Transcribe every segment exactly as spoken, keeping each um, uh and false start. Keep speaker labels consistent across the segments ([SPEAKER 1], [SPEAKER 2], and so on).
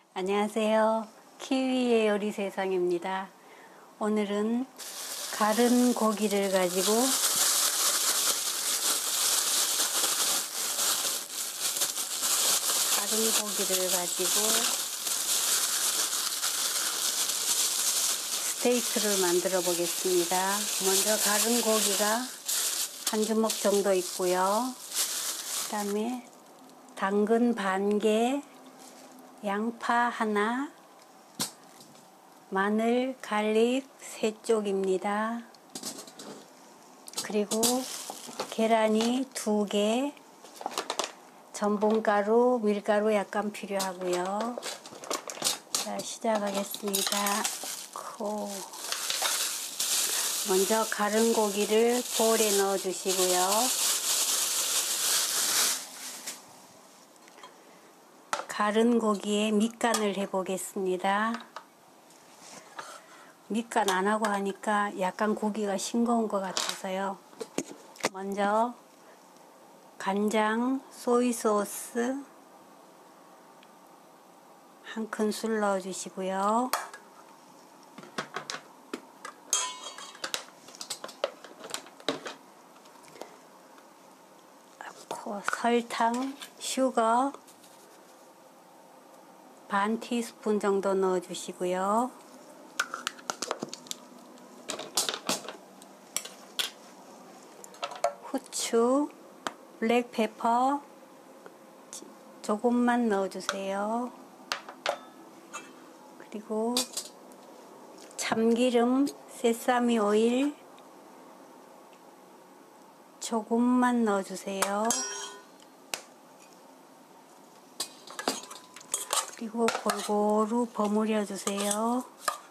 [SPEAKER 1] 안녕하세요. 키위의 요리 세상입니다. 오늘은 가른 고기를 가지고 가른 고기를 가지고 스테이크를 만들어 보겠습니다. 먼저 가른 고기가 한 주먹 정도 있고요. 그 다음에 당근 반 개, 양파 하나, 마늘, 갈릭 세 쪽입니다. 그리고 계란이 두 개, 전분가루, 밀가루 약간 필요하고요. 자, 시작하겠습니다. 코. 먼저 가른 고기를 볼에 넣어 주시고요. 가른 고기에 밑간을 해 보겠습니다. 밑간 안 하고 하니까 약간 고기가 싱거운 것 같아서요. 먼저 간장, 소이소스 한 큰술 넣어 주시고요. 설탕, 슈거 반 티스푼 정도 넣어 주시고요. 후추, 블랙페퍼 조금만 넣어 주세요. 그리고 참기름, 세사미 오일 조금만 넣어 주세요. 그리고 골고루 버무려 주세요.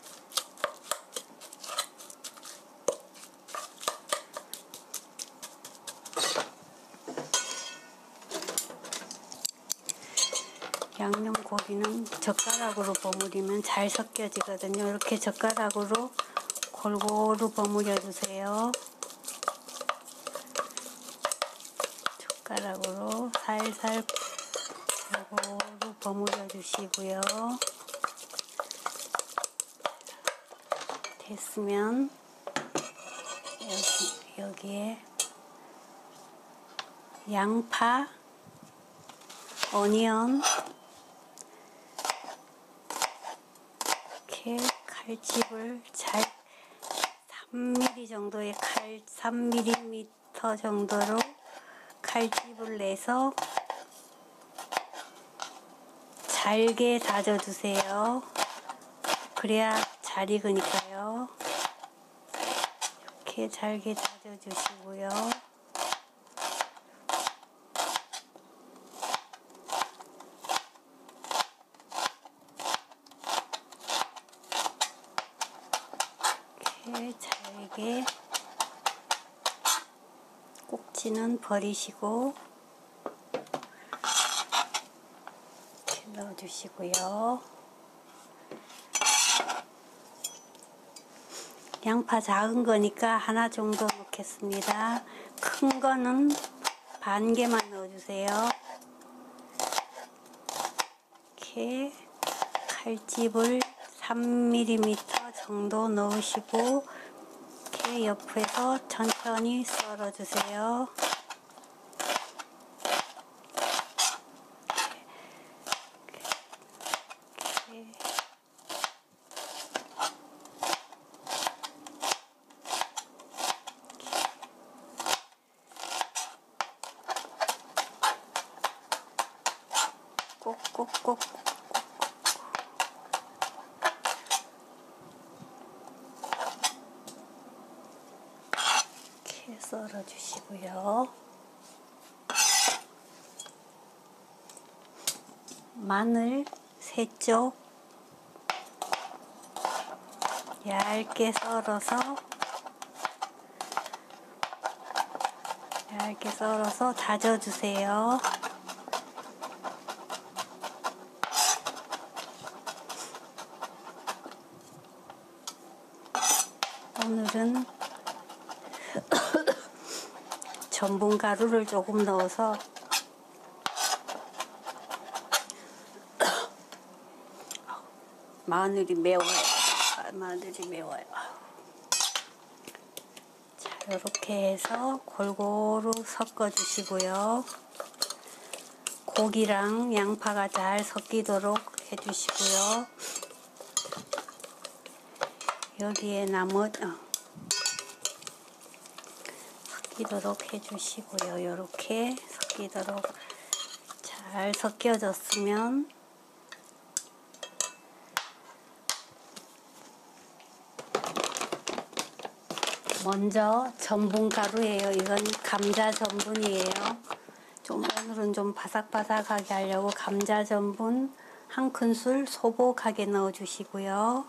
[SPEAKER 1] 양념 고기는 젓가락으로 버무리면 잘 섞여지거든요. 이렇게 젓가락으로 골고루 버무려 주세요. 젓가락으로 살살 골고루 버무려 주시고요. 됐으면 여기, 여기에 양파, 어니언 이렇게 칼집을 잘 삼 밀리미터 정도의 칼 삼 밀리미터 정도로 칼집을 내서 잘게 다져주세요. 그래야 잘 익으니까요. 이렇게 잘게 다져주시고요. 이렇게 잘게 꼭지는 버리시고 넣어주시고요. 양파 작은 거니까 하나 정도 넣겠습니다. 큰 거는 반 개만 넣어주세요. 이렇게 칼집을 삼 밀리미터 정도 넣으시고 이렇게 옆에서 천천히 썰어주세요. 꼭꼭꼭 이렇게 썰어 주시고요. 마늘 세 쪽 얇게 썰어서 얇게 썰어서 다져주세요. 오늘은 전분가루를 조금 넣어서 마늘이 매워요. 마늘이 매워요. 자, 이렇게 해서 골고루 섞어 주시고요. 고기랑 양파가 잘 섞이도록 해주시고요. 여기에 나머지 어, 섞이도록 해주시고요. 이렇게 섞이도록 잘 섞여졌으면 먼저 전분가루예요. 이건 감자 전분이에요. 좀 오늘은 좀 바삭바삭하게 하려고 감자 전분 한 큰술 소복하게 넣어 주시고요.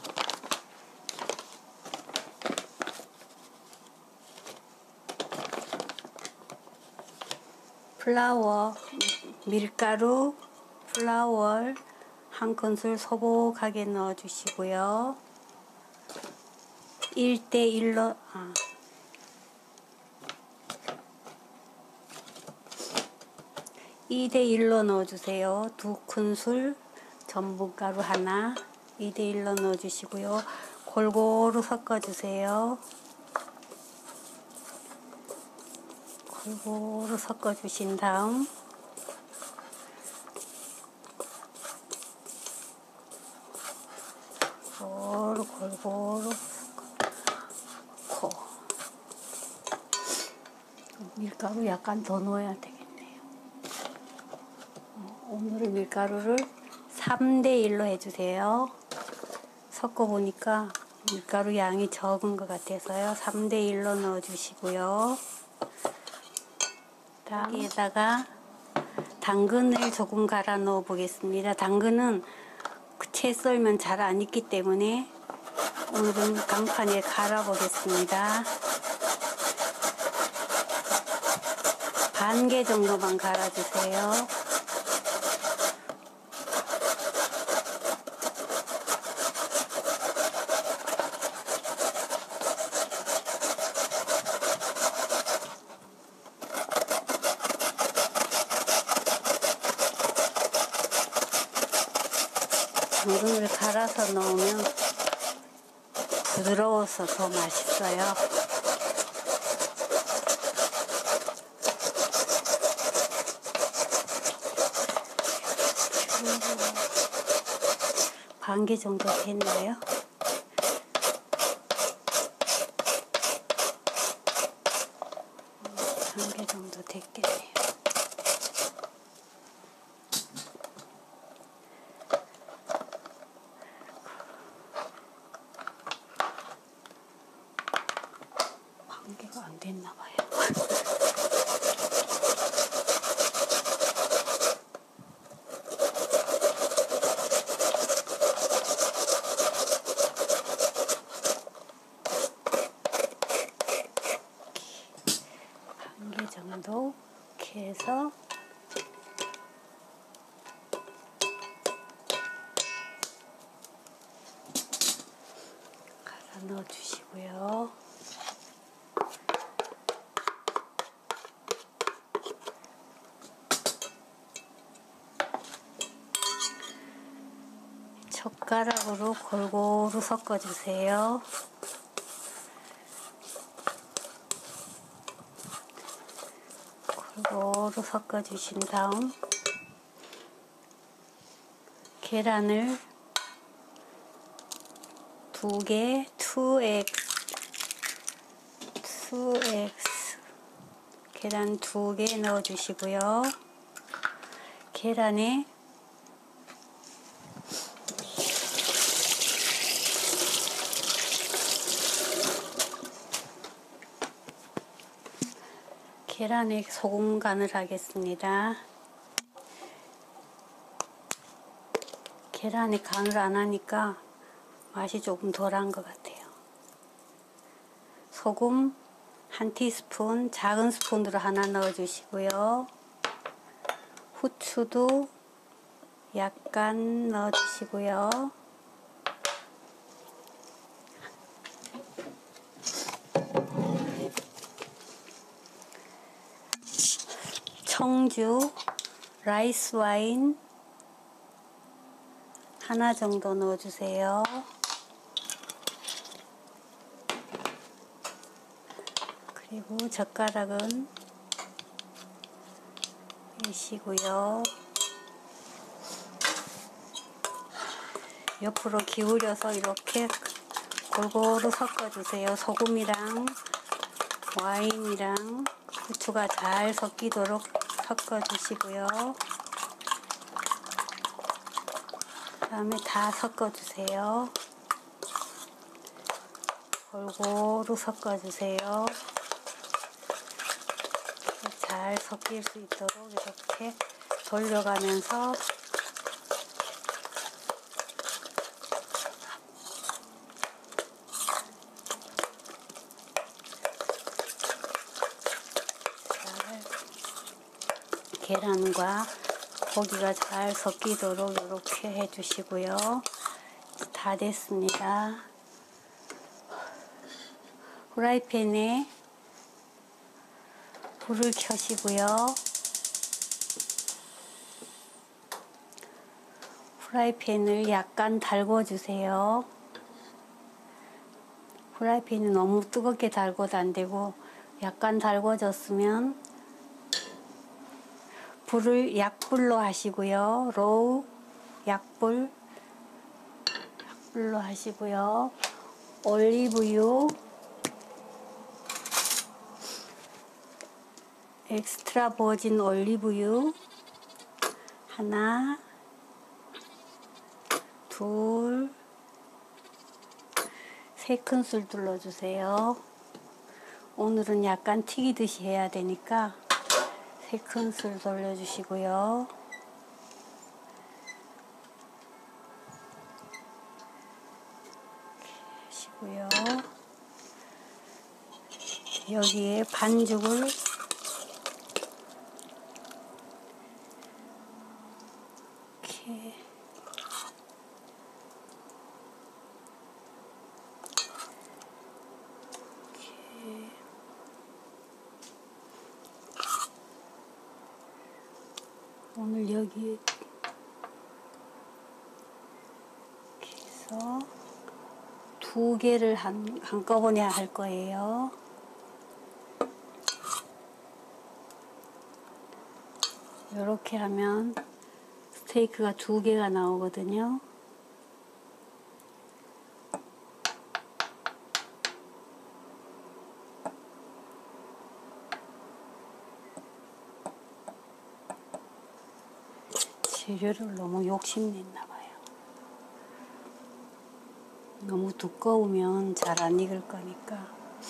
[SPEAKER 1] 플라워, 밀가루, 플라워 한 큰술 소복하게 넣어 주시고요. 일 대 일로 아. 이 대 일로 넣어주세요. 두 큰술 전분가루 하나 이 대 일로 넣어주시고요. 골고루 섞어주세요. 골고루 섞어주신 다음 골고루 골고루 섞고 밀가루 약간 더 넣어야 되겠네요. 오늘은 밀가루를 삼 대 일로 해주세요. 섞어보니까 밀가루 양이 적은 것 같아서요. 삼 대 일로 넣어주시고요. 여기에다가 당근을 조금 갈아 넣어 보겠습니다. 당근은 채 썰면 잘 안 익기 때문에 오늘은 강판에 갈아 보겠습니다. 반 개 정도만 갈아주세요. 당근을 갈아서 넣으면 부드러워서 더 맛있어요. 반 개 정도 됐나요? 반 개 정도 됐겠네요. 반 개가 안 됐나 봐요. 반 개 정도 이렇게 해서 갈아 넣어 주시고요. 젓가락으로 골고루 섞어주세요. 골고루 섞어주신 다음 계란을 두 개, 투 엑스, 투 엑스 계란 두 개 넣어주시고요. 계란에 계란에 소금 간을 하겠습니다. 계란에 간을 안 하니까 맛이 조금 덜한 것 같아요. 소금 한 티스푼, 작은 스푼으로 하나 넣어주시고요. 후추도 약간 넣어주시고요. 청주, 라이스 와인 하나 정도 넣어주세요. 그리고 젓가락은 빼시고요. 옆으로 기울여서 이렇게 골고루 섞어주세요. 소금이랑 와인이랑 후추가 잘 섞이도록 섞어주시고요. 그 다음에 다 섞어주세요. 골고루 섞어주세요. 잘 섞일 수 있도록 이렇게 돌려가면서 계란과 고기가 잘 섞이도록 이렇게 해주시고요. 다 됐습니다. 후라이팬에 불을 켜시고요. 후라이팬을 약간 달궈주세요. 후라이팬이 너무 뜨겁게 달궈도 안 되고 약간 달궈졌으면 불을 약불로 하시고요. 로우 약불 약불로 하시고요. 올리브유 엑스트라 버진 올리브유 하나 둘 세 큰술 둘러주세요. 오늘은 약간 튀기듯이 해야 되니까 세 큰술 돌려주시고요. 이렇게 하시고요. 여기에 반죽을 이렇게 오늘 여기 이렇게 해서 두 개를 한, 한꺼번에 할 거예요. 이렇게 하면 스테이크가 두 개가 나오거든요. 재료를 너무 욕심냈나 봐요. 너무 두꺼우면 잘 안 익을 거니까.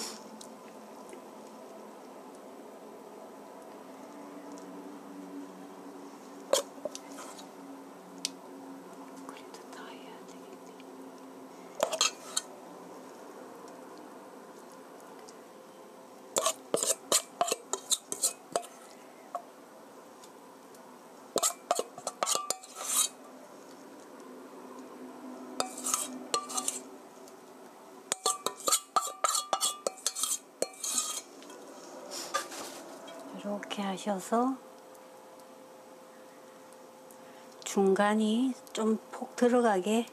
[SPEAKER 1] 그래도 다 해야 되겠네. 이렇게 하셔서 중간이 좀 폭 들어가게,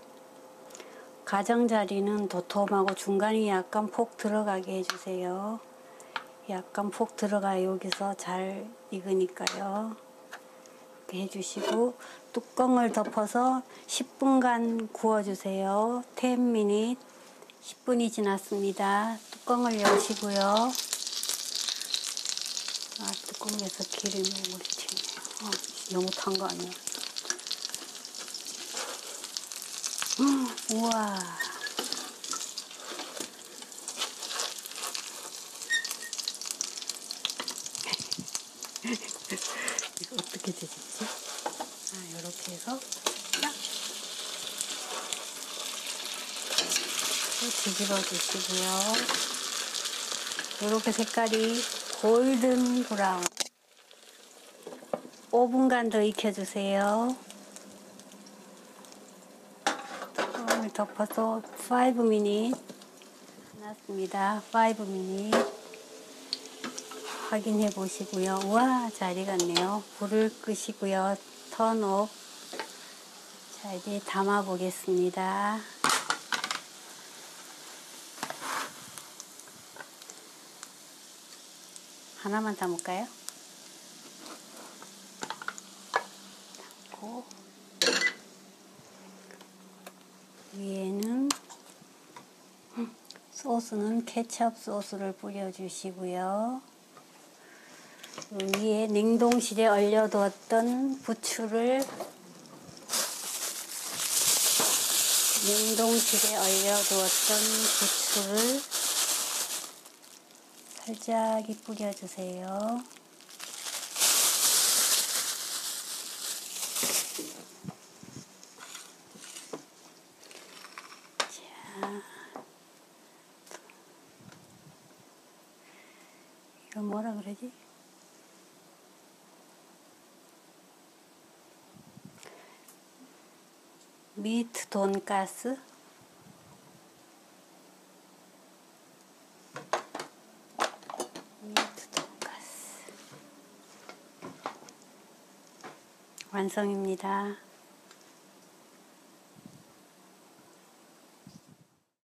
[SPEAKER 1] 가장자리는 도톰하고 중간이 약간 폭 들어가게 해주세요. 약간 폭 들어가야 여기서 잘 익으니까요. 이렇게 해주시고 뚜껑을 덮어서 십 분간 구워주세요. 십 미닛. 십 분이 지났습니다. 뚜껑을 여시고요. 아, 뚜껑에서 기름이 묻히네요. 어, 너무 탄 거 아니야? 음, 우와. 이거 어떻게 되겠지? 아, 이렇게 해서 딱 뒤집어 주시고요. 이렇게 색깔이 골든 브라운. 오 분간 더 익혀주세요. 뚜껑을 덮어서 오 미닛 났습니다. 오 미닛 확인해 보시고요. 우와, 잘 익었네요. 불을 끄시고요. 턴 오프. 자, 자, 이제 담아 보겠습니다. 하나만 담을까요? 담고 위에는 소스는 케첩 소스를 뿌려주시고요. 위에 냉동실에 얼려두었던 부추를 냉동실에 얼려두었던 부추를 살짝 뿌려주세요. 자, 이거 뭐라 그러지? 미트 돈가스? 미트 돈가스 완성입니다.